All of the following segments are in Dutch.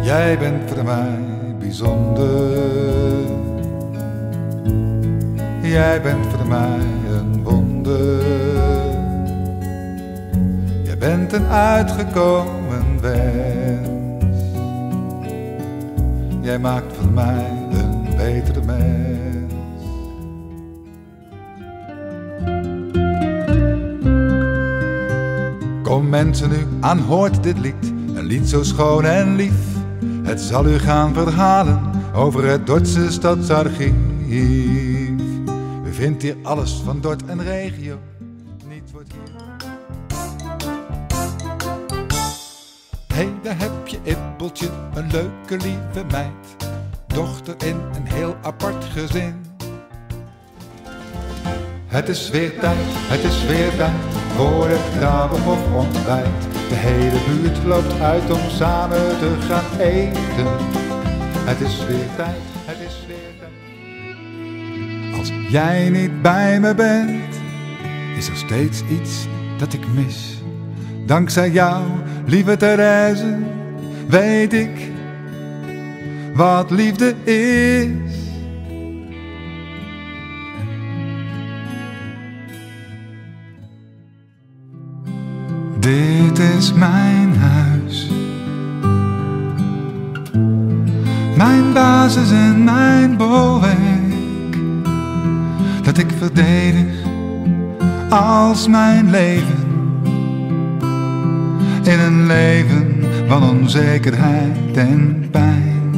Jij bent voor mij bijzonder. Jij bent voor mij een wonder. Jij bent een uitgekomen wens. Jij maakt van mij een betere mens. Kom mensen nu, aanhoort dit lied. Een lied zo schoon en lief. Het zal u gaan verhalen over het Dordtse stadsarchief. U vindt hier alles van Dort en regio. Niets wordt hier. Hey, daar heb je Ibbeltje, een leuke lieve meid. Dochter in een heel apart gezin. Het is weer tijd voor het Grabenhof ontbijt. De hele buurt loopt uit om samen te gaan eten. Het is weer tijd. Als jij niet bij me bent, is er steeds iets dat ik mis. Dankzij jou, lieve Therese, weet ik wat liefde is. Dit is mijn huis, mijn basis en mijn bolwerk, dat ik verdedig als mijn leven, in een leven van onzekerheid en pijn.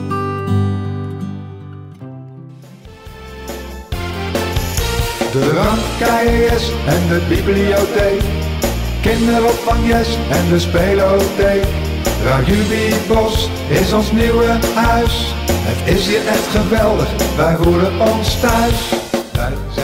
De randkeiers en de bibliotheek, kinderopvangjes en de speelotheek. Rajubibos is ons nieuwe huis. Het is hier echt geweldig, wij voelen ons thuis. Wij zijn